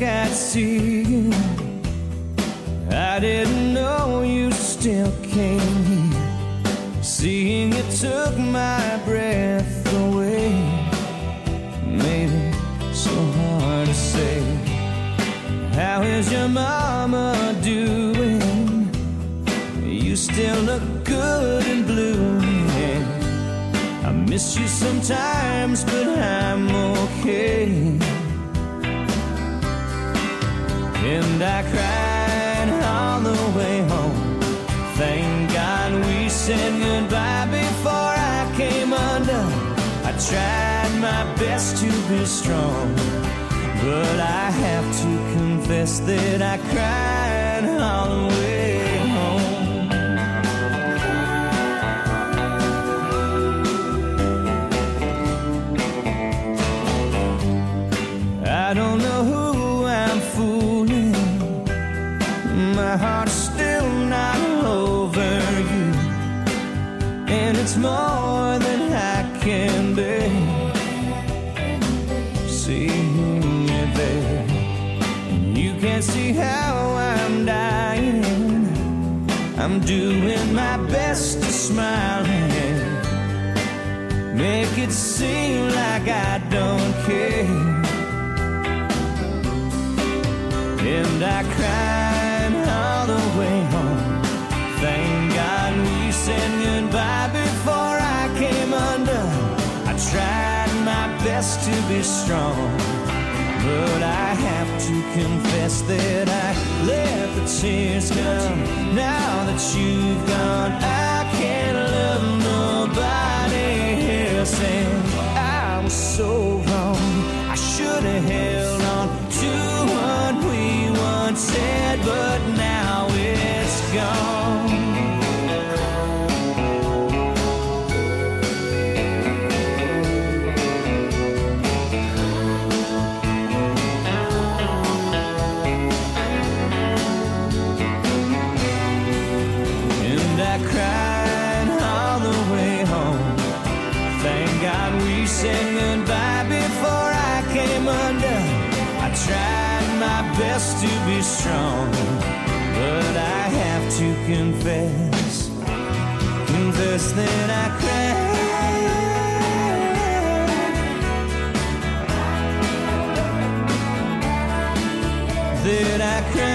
I'd see you. I didn't know you still came here. Seeing you took my breath away. Made it so hard to say. How is your mama doing? You still look good and blooming. I miss you sometimes, but I'm okay. And I cried all the way home. Thank God we said goodbye before I came undone. I tried my best to be strong, but I have to confess that I cried all the way home. I don't know who I'm fooling. My heart's still not over you, and it's more than I can bear. Seeing you there, and you can't see how I'm dying. I'm doing my best to smile and make it seem like I don't care. And I cried all the way home. Thank God we said goodbye before I came undone. I tried my best to be strong, but I have to confess that I let the tears come. Now that you've gone, I can't love nobody else. And I'm so wrong. I should have held on to what we once said, but now it's gone. And I cried all the way home. Thank God we said goodbye before I came undone. I tried my best to be strong, but I have to confess that I cried, that I cried.